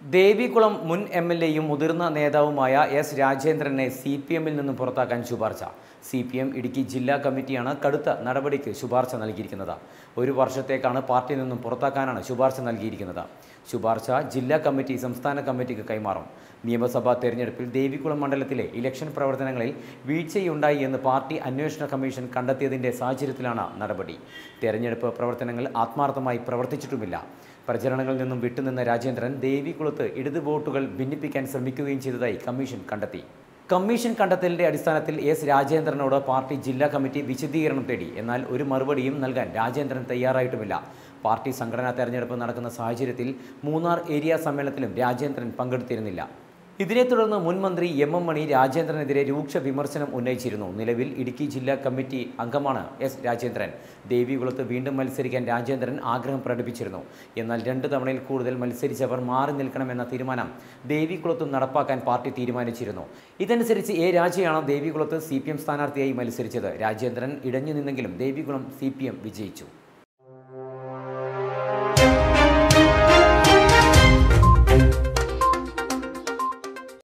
ദേവികുളം മുൻ എം.എൽ.എയും മുതിർന്ന നേതാവുമായ എസ് രാജേന്ദ്രനെ CPM-ൽ നിന്നും പുറത്താക്കാൻ ശുപാർശ. CPM ഇടുക്കി ജില്ലാ കമ്മിറ്റിയാണ് കടുത്ത നടപടിക്ക് ശുപാർശ നൽകിയിരിക്കുന്നത്. ഒരു വർഷത്തേക്കാണ് പാർട്ടിയിൽ നിന്നും പുറത്താക്കാനാണ് ശുപാർശ നൽകിയിരിക്കുന്നത്. ശുപാർശ ജില്ലാ കമ്മിറ്റി സംസ്ഥാന കമ്മിറ്റിക്ക് കൈമാറും. നിയമസഭാ തെരഞ്ഞെടുപ്പിൽ ദേവികുളം മണ്ഡലത്തിലെ ഇലക്ഷൻ പ്രവർത്തനങ്ങളിൽ വീഴ്ചയുണ്ടായി എന്ന് പാർട്ടി അന്വേഷണ കമ്മീഷൻ കണ്ടെത്തിയതിന്റെ സാഹചര്യത്തിലാണ് നടപടി. തെരഞ്ഞെടുപ്പ് പ്രവർത്തനങ്ങൾ ആത്മാർത്ഥമായി പ്രവർത്തിച്ചിട്ടുമില്ല. പ്രചരണങ്ങളിൽ നിന്നും വിട്ടുനിന്ന രാജേന്ദ്രൻ ദേവികുളത്ത് ഇടത് വോട്ടുകൾ ഭിന്നിപ്പിക്കാൻ ശ്രമിക്കുകയും ചെയ്തതായി കമ്മീഷൻ കണ്ടെത്തി. കമ്മീഷൻ കണ്ടെത്തലിന്റെ അടിസ്ഥാനത്തിൽ എസ് രാജേന്ദ്രനോട് പാർട്ടി ജില്ലാ കമ്മിറ്റി വിശദീകരണം തേടി. എന്നാൽ ഒരു മറുപടിയും നൽകാൻ രാജേന്ദ്രൻ തയ്യാറായിട്ടുമില്ല. പാർട്ടി സംഘടനാ തെരഞ്ഞെടുപ്പ് നടക്കുന്ന സാഹചര്യത്തിൽ മൂന്നാർ ഏരിയ സമ്മേളനത്തിലും രാജേന്ദ്രൻ പങ്കെടുത്തിരുന്നില്ല. ഇതിനെ തുടർന്ന് മുൻ മന്ത്രി M.M. മണി രാജേന്ദ്രനെതിരെ രൂക്ഷ വിമർശനം ഉന്നയിച്ചിരുന്നു. നിലവിൽ ഇടുക്കി ജില്ലാ കമ്മിറ്റി അംഗമാണ് എസ് രാജേന്ദ്രൻ. ദേവികുളത്ത് വീണ്ടും മത്സരിക്കാൻ രാജേന്ദ്രൻ ആഗ്രഹം പ്രകടിപ്പിച്ചിരുന്നു. എന്നാൽ 2 തവണയിൽ കൂടുതൽ മത്സരിച്ചവർ മാറി നിൽക്കണമെന്ന തീരുമാനം ദേവികുളത്തും നടപ്പാക്കാൻ പാർട്ടി തീരുമാനിച്ചിരുന്നു. ഇതനുസരിച്ച് A. രാജയാണ് ദേവികുളത്ത് CPM സ്ഥാനാർത്ഥിയായി മത്സരിച്ചത്. രാജേന്ദ്രൻ ഇടഞ്ഞു നിന്നെങ്കിലും ദേവികുളം CPM വിജയിച്ചു.